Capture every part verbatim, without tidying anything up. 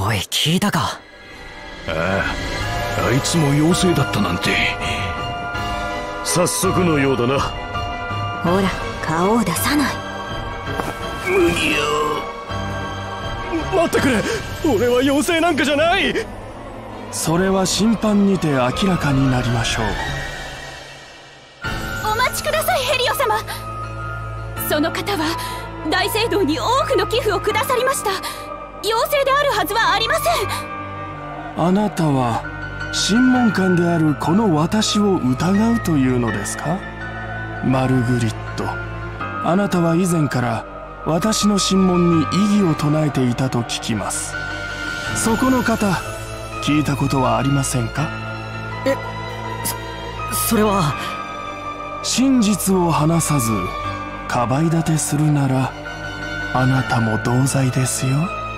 おい、聞いたか？ ああ、あいつも妖精だったなんて。早速のようだな。 ほら、顔を出さない。 むにゃ。待ってくれ、俺は妖精なんかじゃない。 それは審判にて明らかになりましょう。 お待ちください、ヘリオ様。その方は大聖堂に多くの寄付をくださりました。妖精であるはずはありません。 あなたは審問官であるこの私を疑うというのですか？マルグリット、あなたは以前から私の審問に異議を唱えていたと聞きます。そこの方、聞いたことはありませんか？ え、そ、それは。 真実を話さずかばい立てするならあなたも同罪ですよ。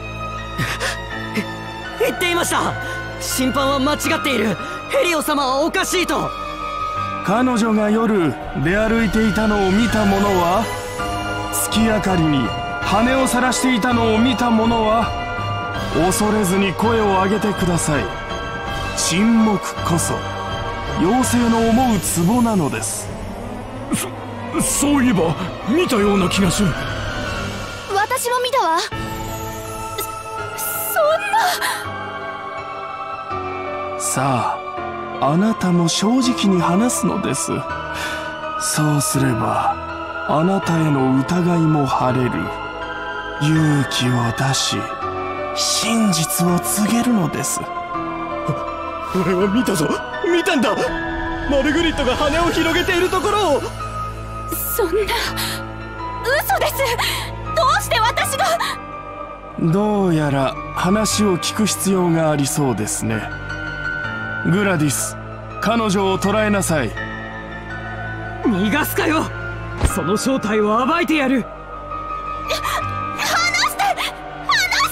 言っていました。審判は間違っている。ヘリオ様はおかしいと。 彼女が夜出歩いていたのを見た者は、月明かりに羽をさらしていたのを見た者は、恐れずに声を上げてください。沈黙こそ妖精の思うツボなのです。 そ、そういえば見たような気がする。 私も見たわ。そ、そんな。 さあ、あなたも正直に話すのです。そうすればあなたへの疑いも晴れる。勇気を出し真実を告げるのです。 俺は見たぞ、見たんだ。マルグリットが羽を広げているところを。 そんな嘘です。どうして私が。 どうやら話を聞く必要がありそうですね。グラディス、彼女を捕らえなさい。 逃がすかよ。その正体を暴いてやる。 離して、離して。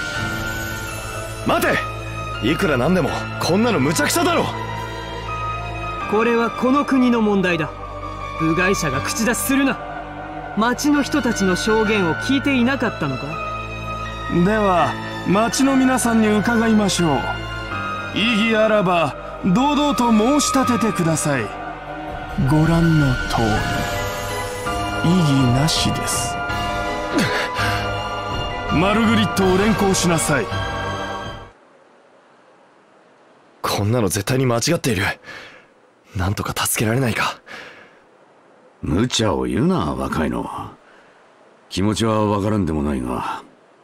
待て、いくらなんでもこんなの無茶苦茶だろ。 これはこの国の問題だ。部外者が口出しするな。町の人たちの証言を聞いていなかったのか？ では町の皆さんに伺いましょう。異議あらば堂々と申し立ててください。ご覧の通り異議なしです。マルグリットを連行しなさい。 こんなの絶対に間違っている。なんとか助けられないか。 無茶を言うな、若いの。気持ちはわからんでもないが。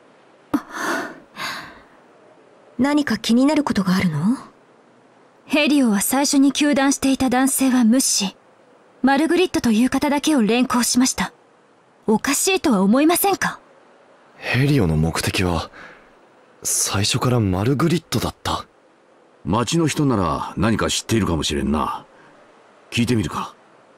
何か気になることがあるの？ ヘリオは最初に糾弾していた男性は無視。マルグリットという方だけを連行しました。おかしいとは思いませんか？ ヘリオの目的は最初からマルグリットだった。 町の人なら何か知っているかもしれんな。聞いてみるか。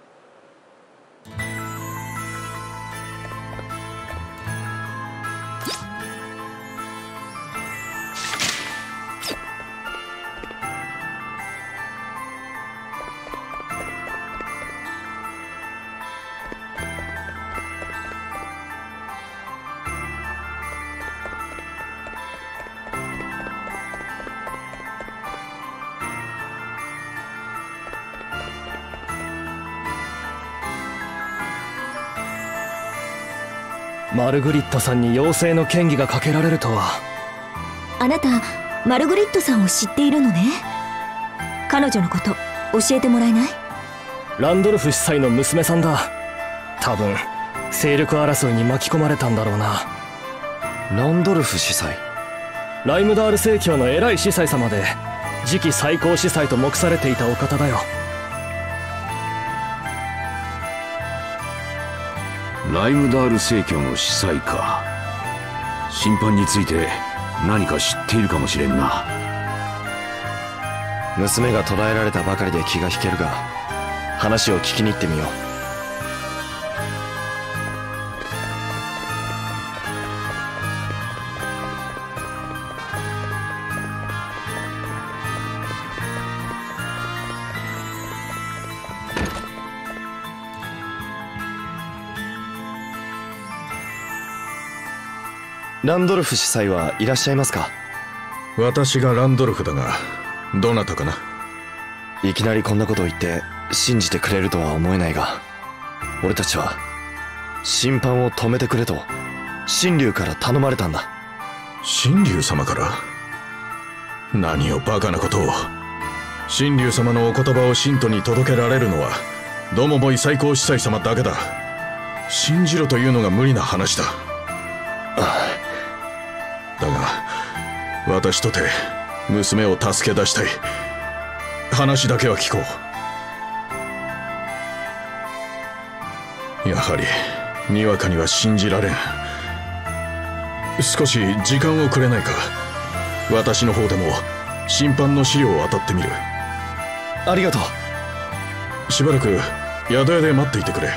マルグリットさんに妖精の嫌疑がかけられるとは。 あなたマルグリットさんを知っているのね。彼女のこと教えてもらえない？ ランドルフ司祭の娘さんだ。多分勢力争いに巻き込まれたんだろうな。 ランドルフ司祭、 ライムダール正教の偉い司祭様で次期最高司祭と目されていたお方だよ。 ライムダール正教の司祭か。審判について何か知っているかもしれんな。 娘が捕らえられたばかりで気が引けるが、話を聞きに行ってみよう。ランドルフ司祭はいらっしゃいますか？ 私がランドルフだが、どなたかな？ いきなりこんなことを言って信じてくれるとは思えないが、俺たちは審判を止めてくれと神竜から頼まれたんだ。 神竜様から？何をバカなことを。神竜様のお言葉を信徒に届けられるのはドモボイ最高司祭様だけだ。信じろというのが無理な話だ。だが私とて娘を助け出したい。話だけは聞こう。やはりにわかには信じられん。少し時間をくれないか。私の方でも審判の資料を当たってみる。 ありがとう。しばらく宿屋で待っていてくれ。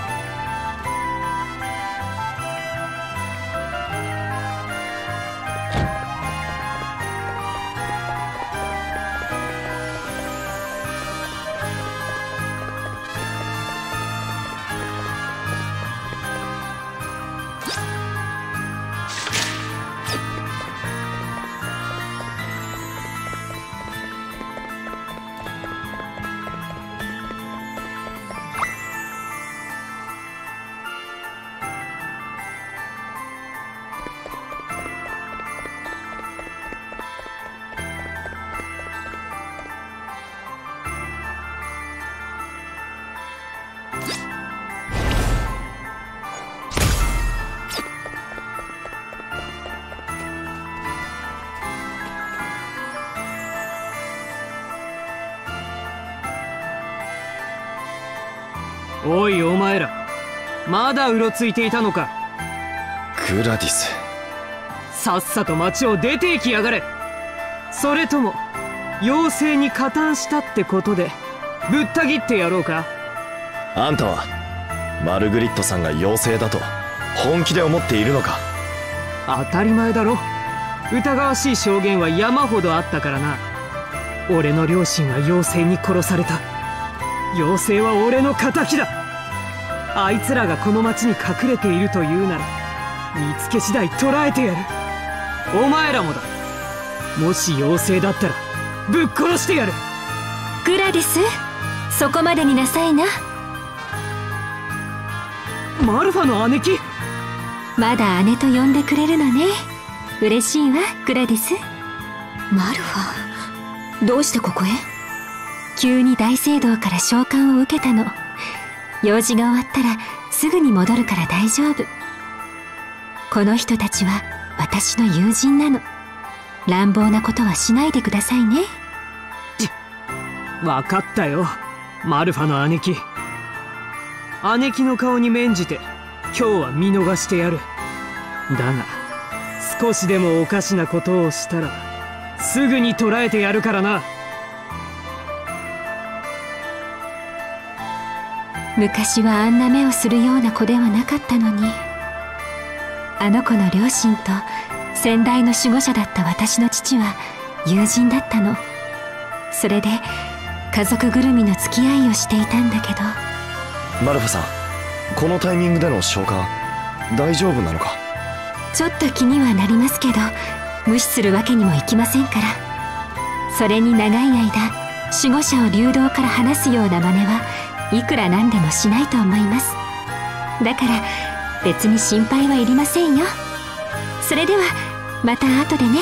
おいお前ら、まだうろついていたのか。 グラディス、 さっさと町を出て行きやがれ。それとも妖精に加担したってことでぶった切ってやろうか。 あんたはマルグリットさんが妖精だと本気で思っているのか。 当たり前だろ。疑わしい証言は山ほどあったからな。俺の両親は妖精に殺された。妖精は俺の敵だ。あいつらがこの町に隠れているというなら見つけ次第捕らえてやる。お前らもだ。もし妖精だったらぶっ殺してやる。 グラディス、そこまでになさいな。 マルファの姉貴。 まだ姉と呼んでくれるのね。嬉しいわ、グラディス。マルファ、どうしてここへ？急に大聖堂から召喚を受けたの。用事が終わったらすぐに戻るから大丈夫。この人たちは私の友人なの。乱暴なことはしないでくださいね。 分かったよ、マルファの姉貴。姉貴の顔に免じて今日は見逃してやる。だが少しでもおかしなことをしたらすぐに捕らえてやるからな。 昔はあんな目をするような子ではなかったのに。あの子の両親と先代の守護者だった私の父は友人だったの。それで家族ぐるみの付き合いをしていたんだけど。 マルファさん、このタイミングでの召喚大丈夫なのか？ ちょっと気にはなりますけど無視するわけにもいきませんから。それに長い間守護者を流動から離すような真似はいくらなんでもしないと思います。だから別に心配はいりませんよ。それではまた後でね。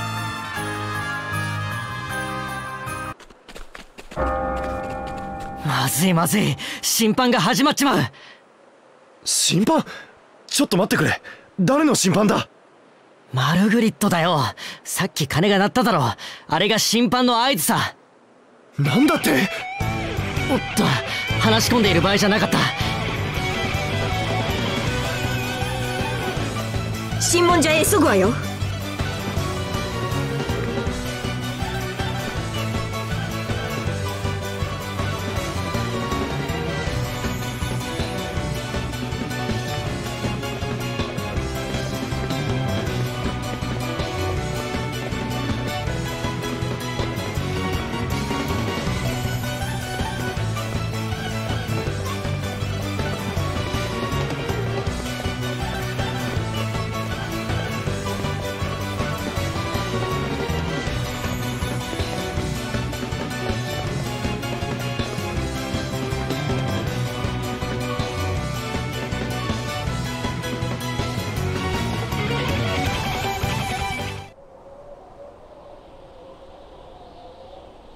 まずいまずい、審判が始まっちまう。 審判？ちょっと待ってくれ。誰の審判だ？ マルグリットだよ。さっき鐘が鳴っただろ。あれが審判の合図さ。 なんだって？ おっと、話し込んでいる場合じゃなかった。 審問所へ急ぐわよ。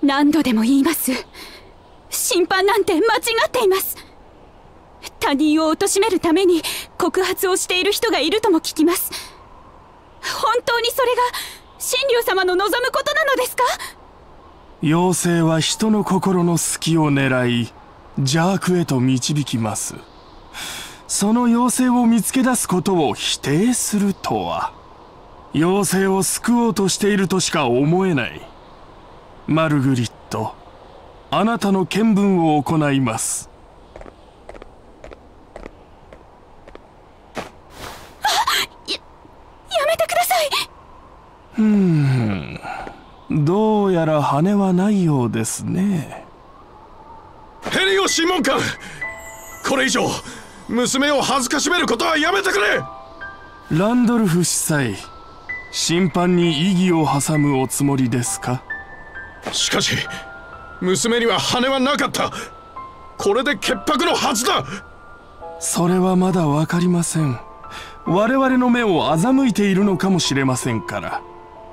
何度でも言います。審判なんて間違っています。他人を貶めるために告発をしている人がいるとも聞きます。本当にそれが神竜様の望むことなのですか？ 妖精は人の心の隙を狙い邪悪へと導きます。その妖精を見つけ出すことを否定するとは、妖精を救おうとしているとしか思えない。マルグリット、あなたの見聞を行います。 あ、や、やめてください。 うーん、どうやら羽はないようですね。 ヘリオ審問官、これ以上娘を恥ずかしめることはやめてくれ。 ランドルフ司祭、審判に異議を挟むおつもりですか？ しかし娘には羽はなかった。これで潔白のはずだ。 それはまだ分かりません。我々の目を欺いているのかもしれませんから。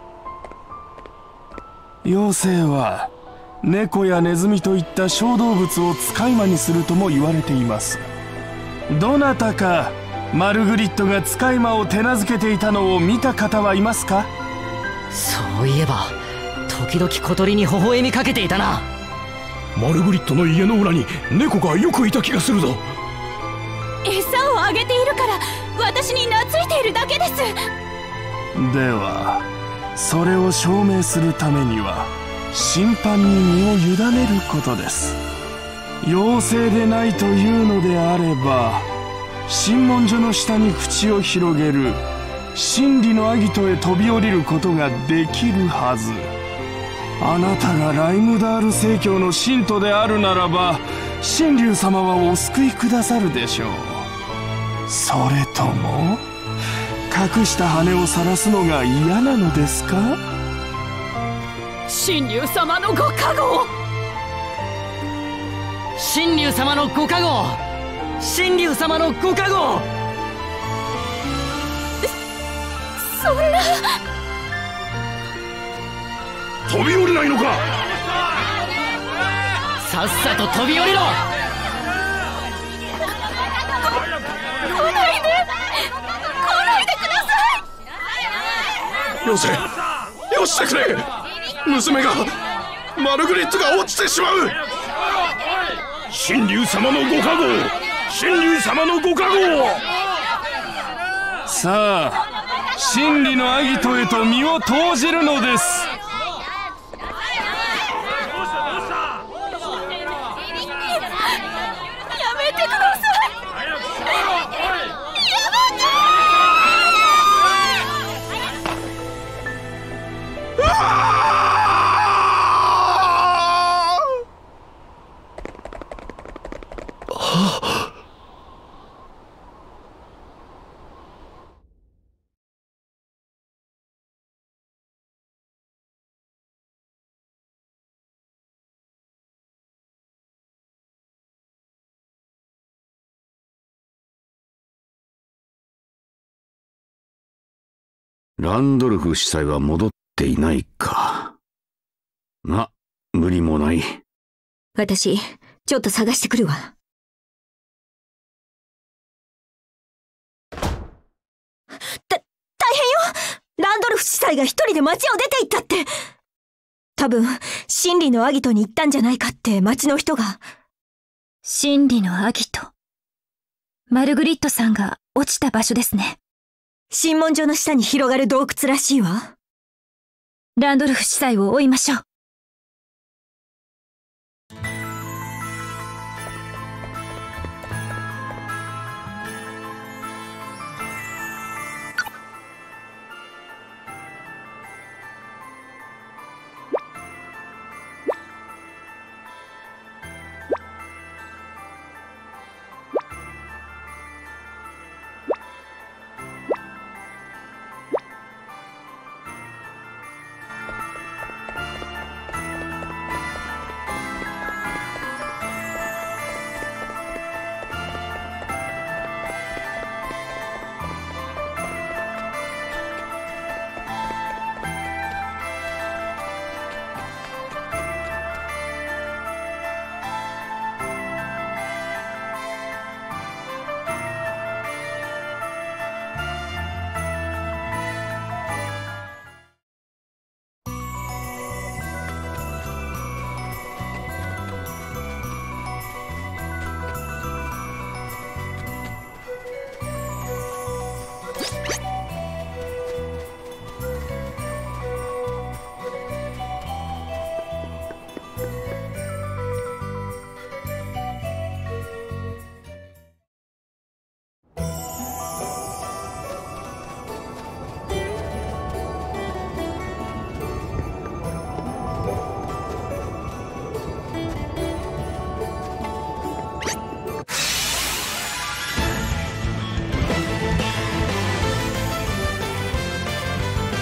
妖精は猫やネズミといった小動物を使い魔にするとも言われています。どなたかマルグリットが使い魔を手なずけていたのを見た方はいますか？ そういえば時々小鳥に微笑みかけていたな。 マルグリットの家の裏に猫がよくいた気がするぞ。 餌をあげているから私に懐いているだけです。 ではそれを証明するためには審判に身を委ねることです。妖精でないというのであれば、審問所の下に口を広げる真理のアギトへ飛び降りることができるはず。あなたがライムダール正教の信徒であるならば、神竜様はお救いくださるでしょう。それとも隠した羽を晒すのが嫌なのですか？ 神竜様のご加護。 神竜様のご加護。神竜様のご加護。 そんな。 飛び降りないのか？ さっさと飛び降りろ。 来ないで、来ないでください。 妖精、よしてくれ。娘が、マルグリットが落ちてしまう。 神竜様のご加護、神竜様のご加護。 さあ、真理のアギトへと身を投じるのです。 やめてください。 ランドルフ司祭は戻っていないか。ま、無理もない。 私、ちょっと探してくるわ。た、大変よ！ランドルフ司祭が一人で町を出て行ったって。多分、真理のアギトに行ったんじゃないかって町の人が。 真理のアギト。マルグリットさんが落ちた場所ですね。 審問所の下に広がる洞窟らしいわ。 ランドルフ司祭を追いましょう。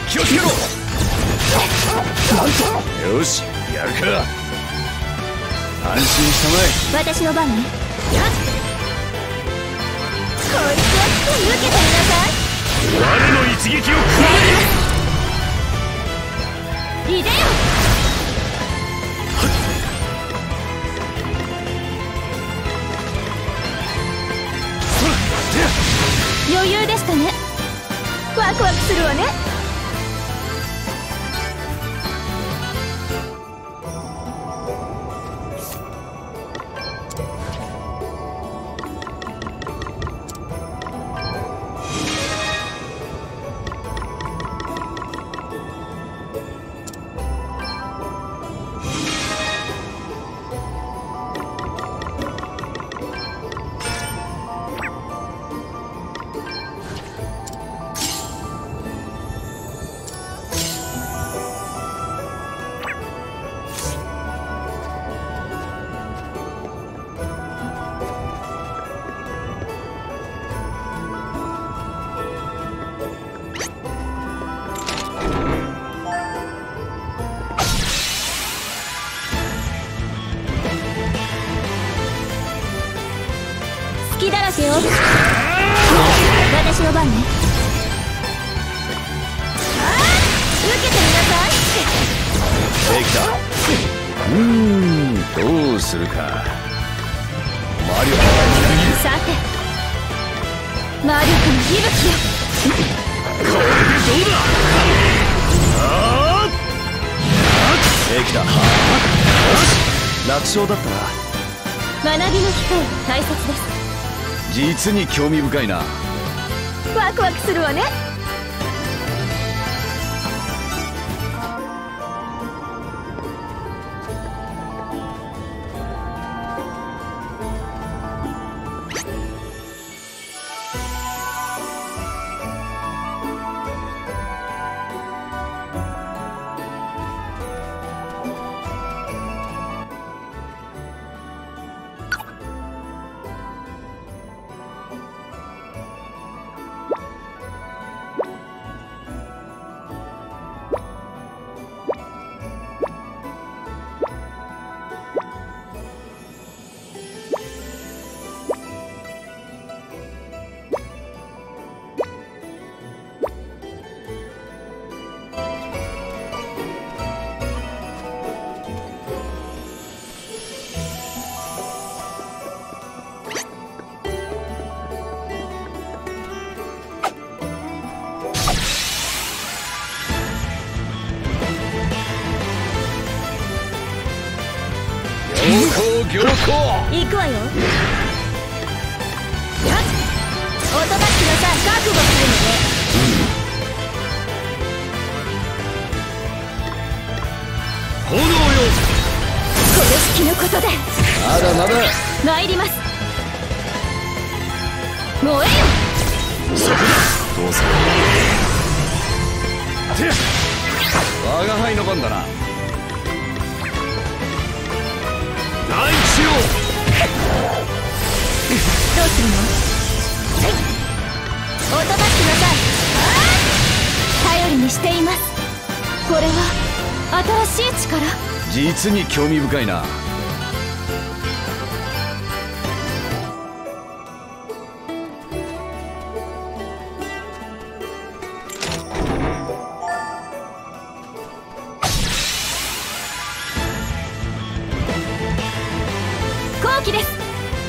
気をつけろ。なんと。よし、やるか。安心したまえ。 私の番ね。やっ、こいつは受けてみなさい。 我の一撃を食らえ。いでよ。余裕でしたね。ワクワクするわね。隙だらけよ。私の番ね。受けてみなさい。 できた。うーん、どうするか。魔力がさて、魔力の息吹よ。 これでどうだ。あーできた。よし、楽勝だったな。 学びの機会は大切です。 実に興味深いな。 ワクワクするわね。 行行行くわよ。やっ、おとなしくなさい。覚悟するのね。 炎よ。 この隙のことでまだまだ参ります。燃えよ。 そこだ。どうする。て我が輩の番だな。大地よ。 どうするの。おとなしくなさい。頼りにしています。これは新しい力。 実に興味深いな。 好機です。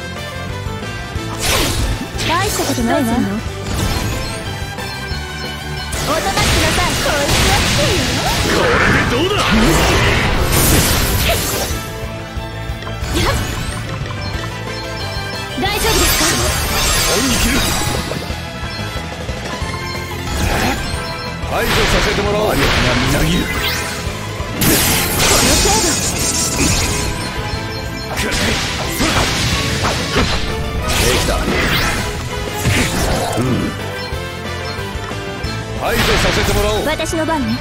大したことないわ。おとなしくなさい。こいつは来てるよ。 これでどうだ。 やっ、大丈夫ですか。 恩に切る。排除させてもらおう。魔力がみなぎる。 この程度。 できた。うん。排除させてもらおう。 私の番ね。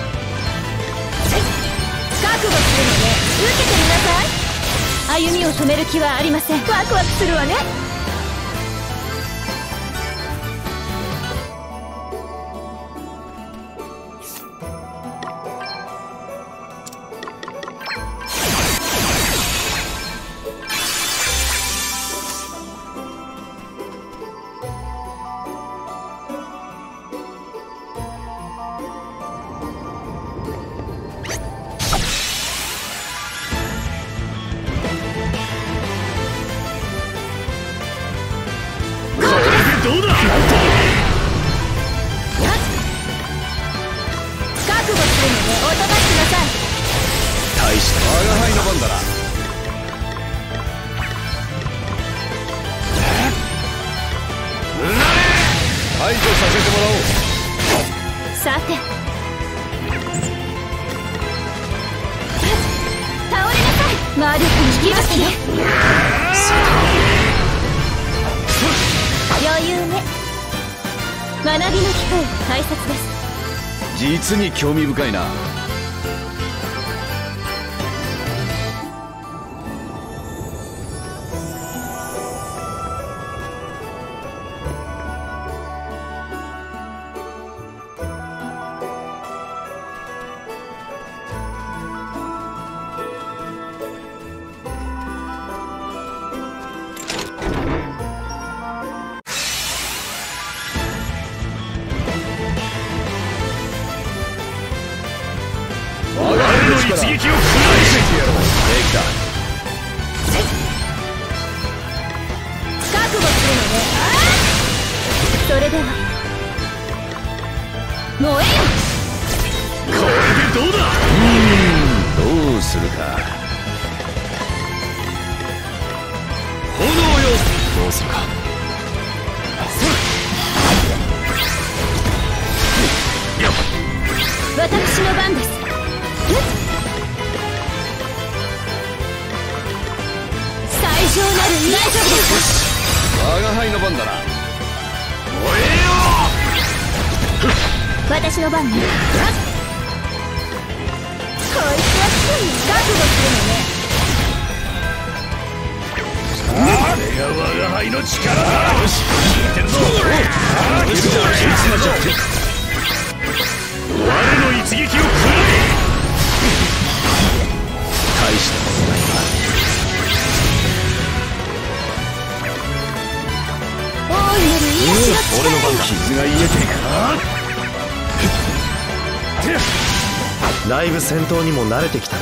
覚悟するので受けてみなさい。歩みを止める気はありません。ワクワクするわね。 するのでおとなしくなさい。 大した我が輩の番だな。排除させてもらおう。 さて倒れなさい。魔力に聞きますね。余裕ね。学びの機会は大切です。 実に興味深いな。 一撃を食らいついてやろう。できた。 覚悟するのね。それでは燃えよ。 これでどうだ。 うーん、どうするか。 炎よ。 どうするか。 私の番です。最上なる大丈夫ですか。我が輩の番だな。 燃えよ。 私の番ね。こいつは覚悟するのね。 あれが我が輩の力だ。よし、聞いてるぞ。よし、我の一撃を食らえ。 大したことないな。 大いなる癒しの力。 俺の番だ。傷が癒えてるか。 だいぶ戦闘にも慣れてきたな。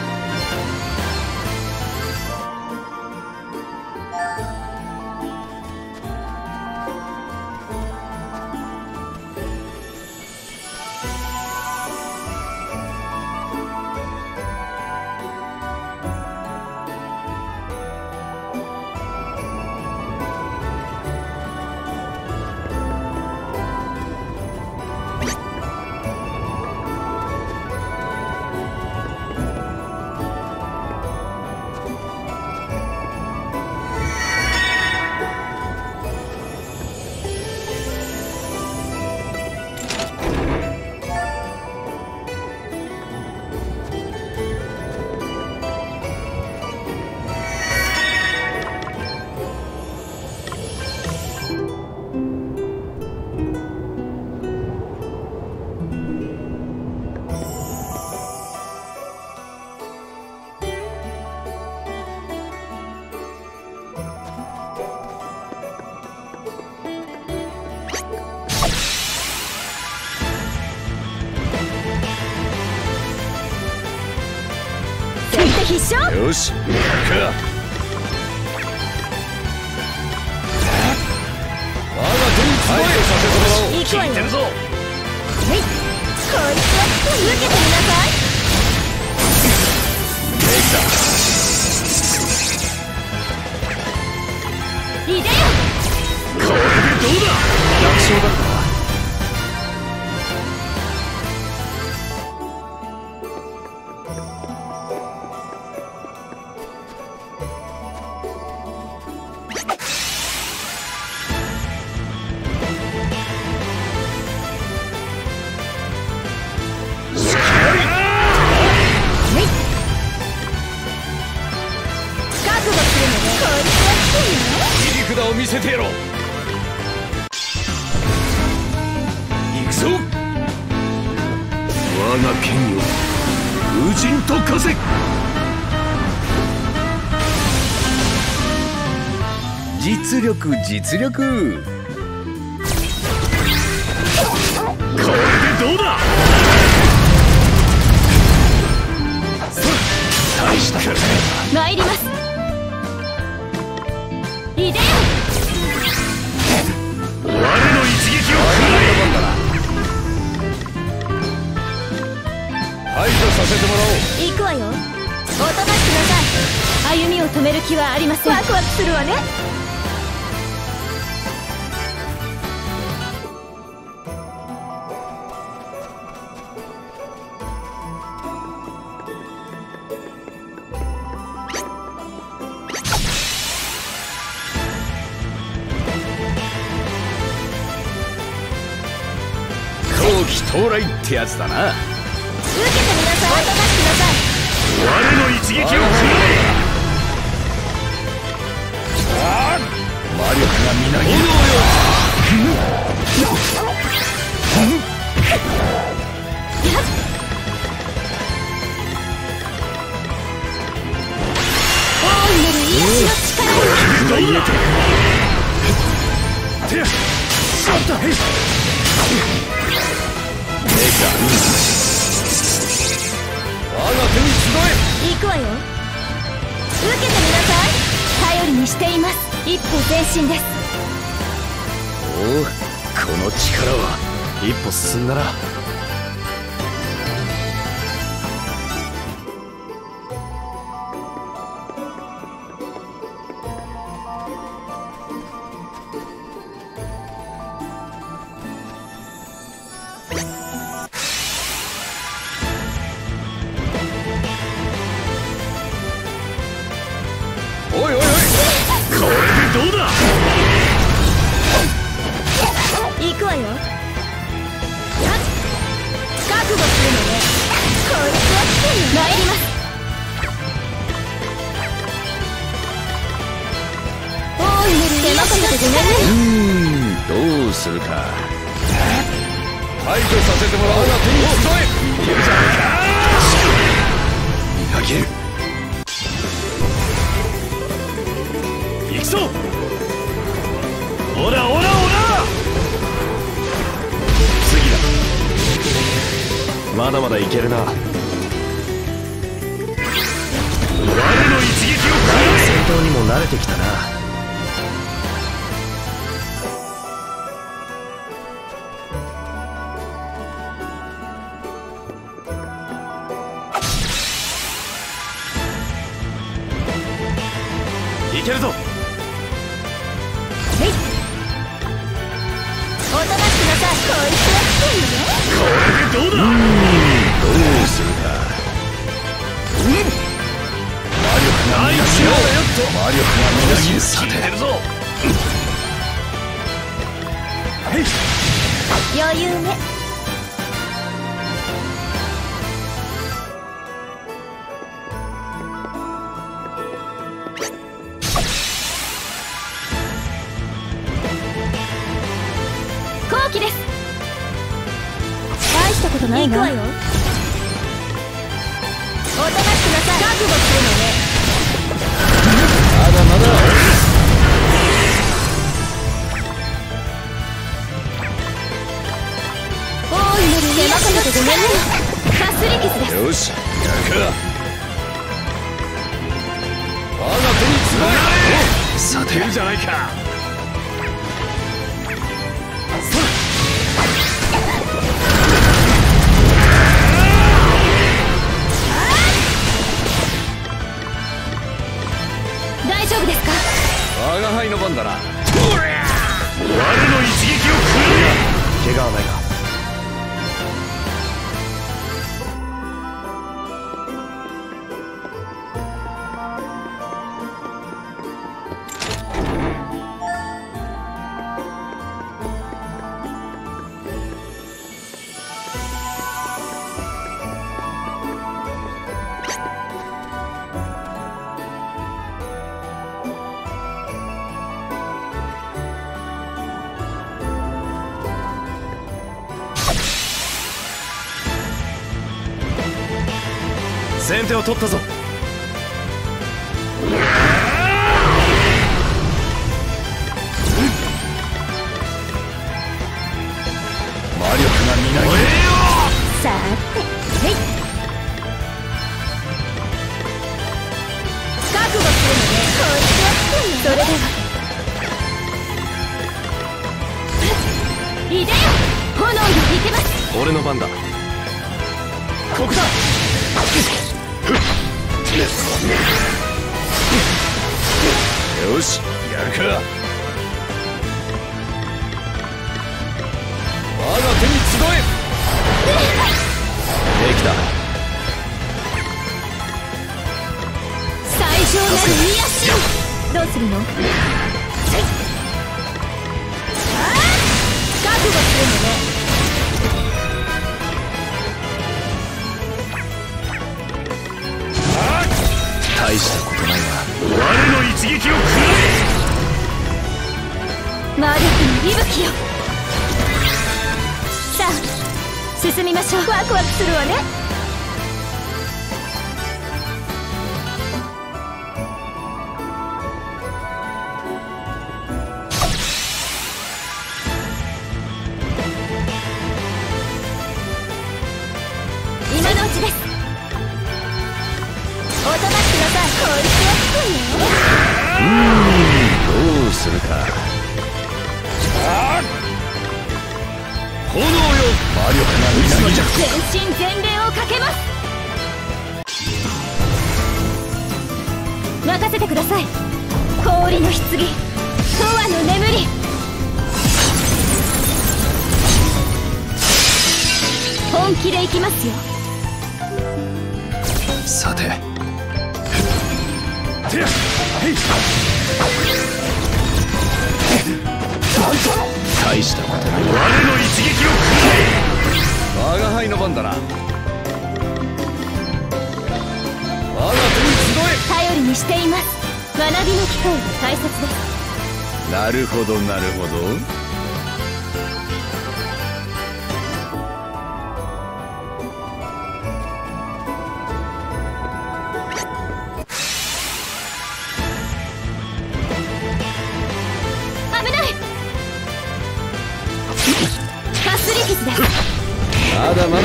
必勝。 よし、行くか。 我が手に集えさせてもらおう。 行くわよ。 聞いてるぞ。 はい、こいつは受けてみなさい。 できた。 いでよ。 これでどうだ。 楽勝だった。 切り札を見せてやろう。行くぞ。我が剣よ、無尽と化せ。実力実力。これでどうだ。大したから参ります。いでよ。 我の一撃を食らえ。 させてもらおう。 行くわよ。おとなしくなさい。歩みを止める気はありません。ワクワクするわね。 後期到来ってやつだな。 受けてみなさい。おとなしくなさい。 我の一撃を食らえ。魔力がみなぎる。 大いなる癒しの力。 どうだ。てや。しまった。我が手に集え。 行くわよ。受けてみなさい。頼りにしています。一歩前進です。 おお、この力は一歩進んだな。おいおいおい、これでどうだ。 行くわよ。覚悟するのね。こいつは来てる。参ります。大いなる手任せてごめんね。 うーん、どうするか。排除させてもらおう。我が手に集え。いけるじゃないか。見上げる。行くぞ。オラオラオラ。次だ。 まだまだいけるな。 我の一撃を食らえ。 戦闘にも慣れてきたな。 いけるぞ。 おとなしくなさい。こいつは来てるね。 これでどうだ。うーん、どうするか。うん、魔力がみなぎる。魔力がみなぎる。さてるぞ。はい、 余裕ね。後期です。大したことないな。行くわよ。おとなしくなさい。覚悟するのね。 まだまだ。 大いなる手任せてごめんね。かすり傷です。 よし、やるか。我が手につばえ。さてるじゃないか。 大丈夫ですか。 我が輩の番だな。我の一撃を食らえ。 怪我はないか。 先手を取ったぞ。魔力がみなぎる。 さーて、へい。覚悟するのね。こいつは来てるの。それでは。いでよ。炎が似てます。 俺の番だ。 ここだ。 よし、やるか。我が手に集え。できた。 最上なる癒し。どうするの？覚悟するのね。 大したことないな。我の一撃を食ら魔力の息吹よ。さあ進みましょう。ワクワクするわね。今のうちです。おとなしくなさい。こいつはつくよ。 うーん、どうするか。炎よ、魔力がみなぎる。 全身全霊をかけます。任せてください。氷の棺、永遠の眠り。本気でいきますよ。 さて、大したことない。我の一撃を食らえ。我が輩の番だな。我が手に集え。 頼りにしています。学びの機会が大切です。 なるほどなるほど。まだまだ。おとなしくなさい。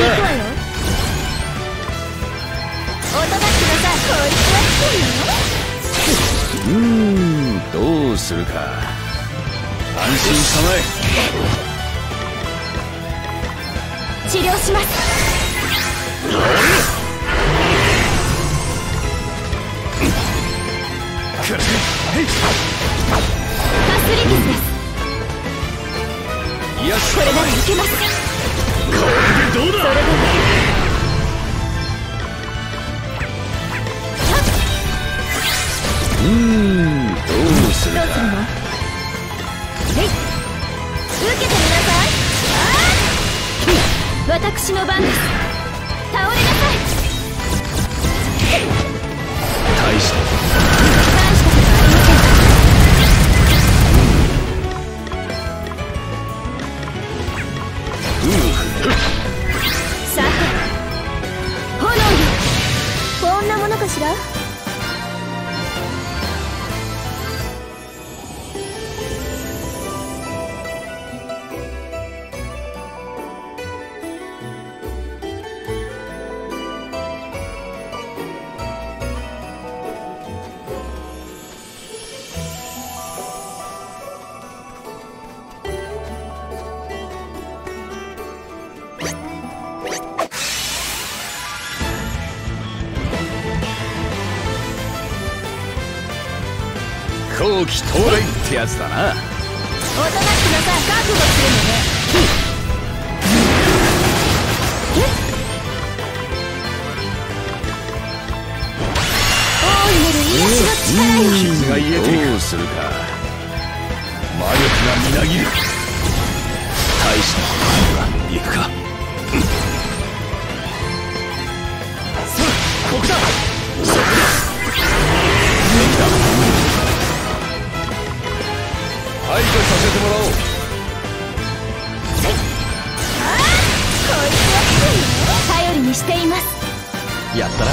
こいつは来てるよ。うーん、どうするか。安心様へ。 治療します。かすり傷です。 いや、 これならいけます。 これでどうだ。 それでもうーん、どうするか。 どうするの？えい、受けてみなさい。私の番です。倒れなさい。 大したことない。 大したことありません。さて、炎よ。こんなものかしら。 後期到来ってやつだな。 おとなしくなさい。覚悟するのね。大いなる癒しの力よ。 傷が癒えてどうするか。魔力がみなぎる。大したことないわ。行くか。さあ、ここだ。そこだ。できた。排除させてもらおう。 ああ、こいつは来るよ。頼りにしています。 やったな。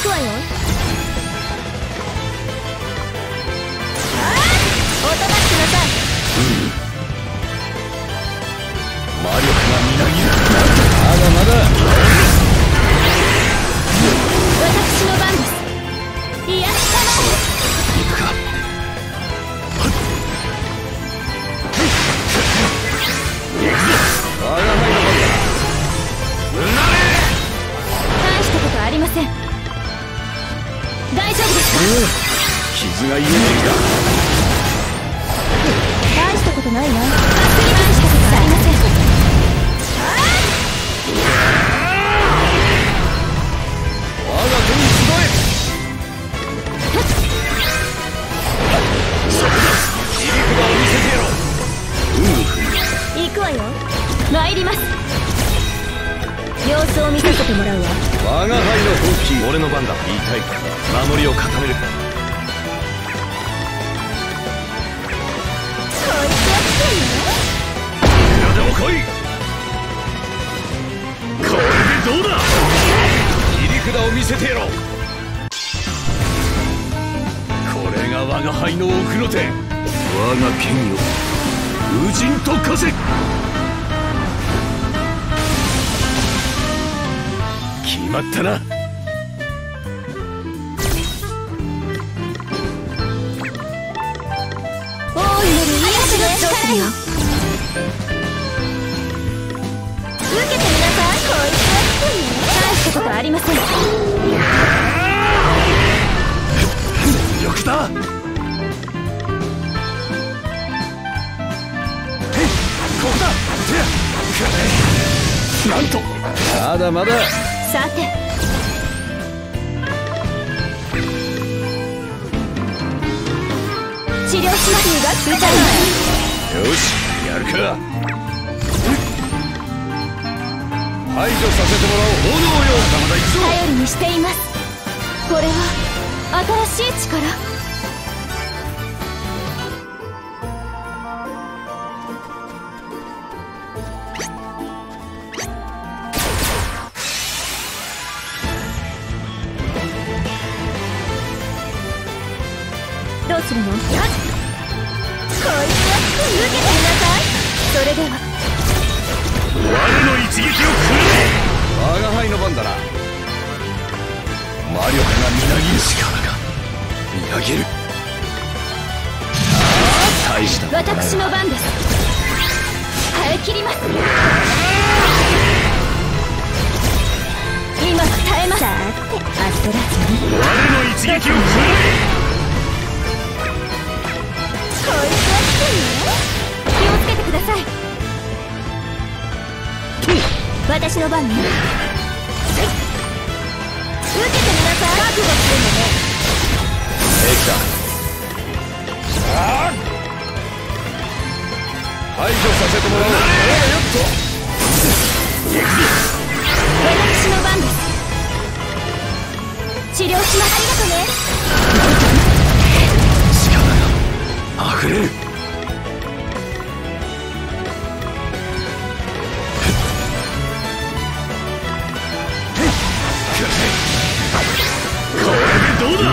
くわよ。おとなしくなさい。 魔力がみなぎる。まだまだ。 私の番です。いや、行くか。 我が輩の番だ。 大したことありません。大丈夫ですか？ 傷が癒えてきた。 大したことないな。大したことありません。 我が手に集え。そこだ。切り札を見せてやろう。 行くわよ。参ります。様子を見させてもらうわ。 我が輩の本気。俺の番だ。言いたいか。守りを固める。 こいつは来てるの？ いくらでも来い。これでどうだ。切り札を見せてやろう。これが我が輩の奥の手。我が剣よ、風神と化せ。決まったな。 大いなる癒しの力よ。受けてみなさい。こいつは来てるの？大したことありません。 よくだ。ここだ。なんとまだまだ。 さて、治療しますが打たない。 よし、やるか。排除させてもらおう。炎よ、まだ行くぞ。 頼りにしています。これは新しい力。どうするの？こいつは受けてみなさい。それでは我の一撃を食らえ。我が輩の番だな。魔力がみなぎる。力がみなぎる。大したことない。 私の番です。耐え切ります。今は耐えます。さて、焦らずに我の一撃を食らえ。 こいつは来てるの？気をつけてください。私の番ね。受けてみなさい。覚悟してるのね。 できた。排除させてもらおう。よっと。 私の番です。治療します。ありがとね。 力が溢れる。これでどうだ。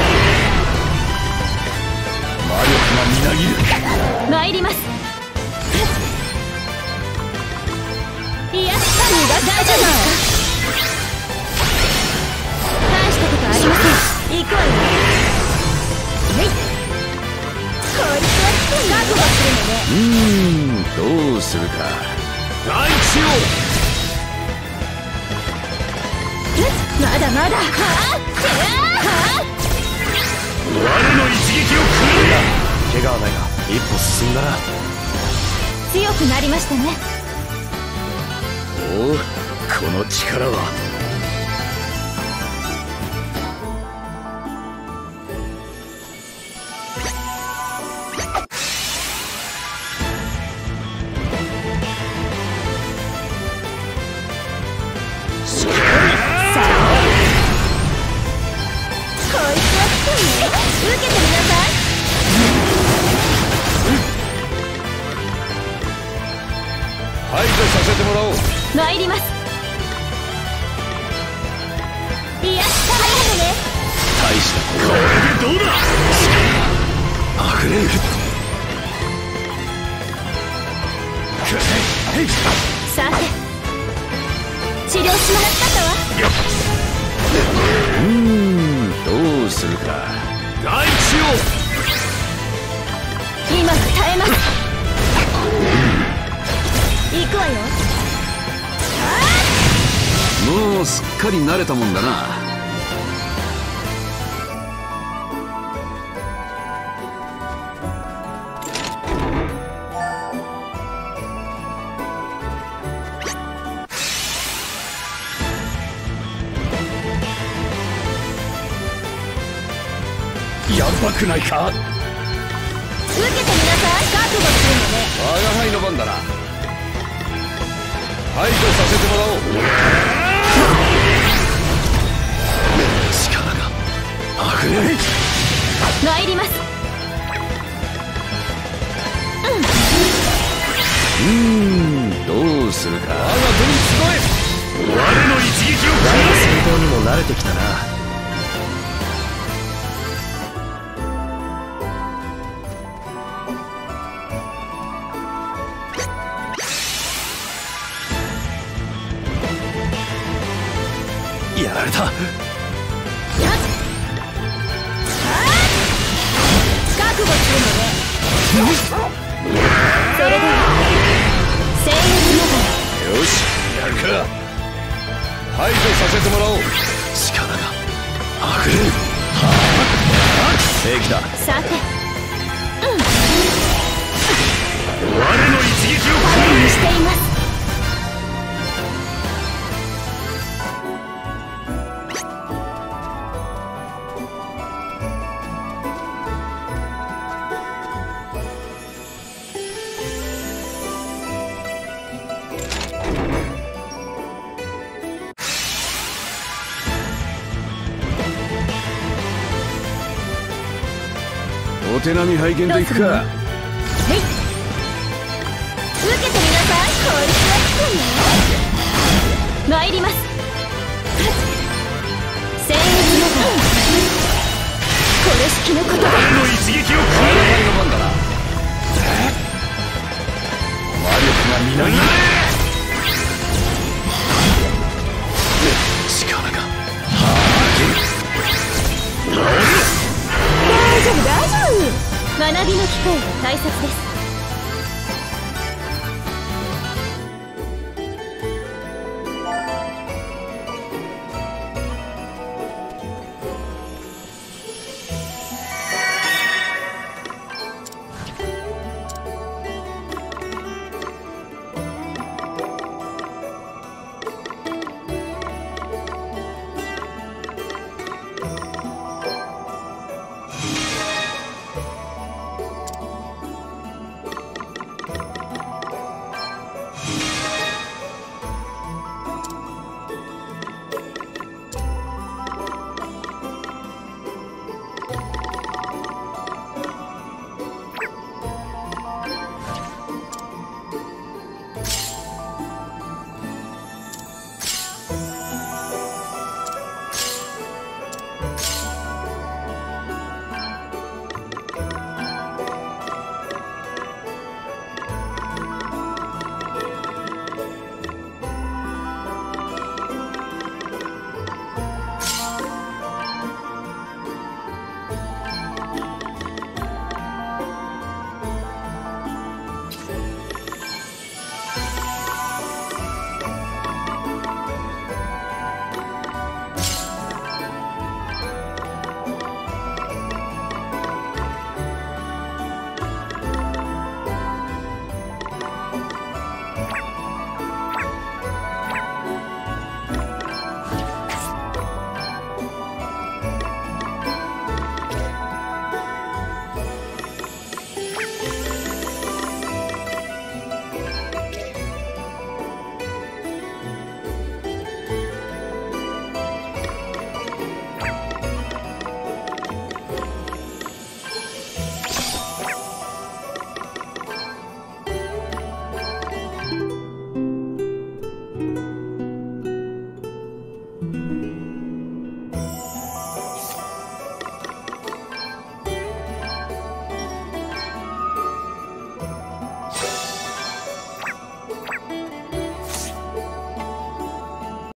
魔力がみなぎる。 参ります。いや、神が大丈夫ですか？大したことありません。行くわよ。ねい。こいつは覚悟するのね。 うーん、どうするか。大地を。 まだまだ。はあ、 我の一撃を食らえ。怪我はないが一歩進んだな。 強くなりましたね。 おお、この力は。排除させてもらおう。 参ります。いや、ありがとね。 大したこれでどうだ。溢れる。 さて治療しまったわ。 うーん、どうするか。 大地を今が耐えます。行くわよ。 もうすっかり慣れたもんだな。 やばくないか。 受けてみなさい。覚悟するのね。 我が輩の番だな。排除させてもらおう。 力が溢れる。 参ります。 うーん、どうするか。 我が手に集え。我の一撃を食ら戦闘にも慣れてきたな。 やられた。 覚悟するのね。それでは声優ながら。 よし、やるか。 排除させてもらおう。 力が溢れる。平気だ。 さて、 我の一撃を食ら頼りにしています。 お手並み拝見といくか。 はい、受けてみなさい。こいつは来てね。参ります。声優ながらこれ式のことだ。 我の一撃を食らう。我が輩の番だな。魔力がみなぎる。 力が大丈夫大丈夫。学びの機会は大切です。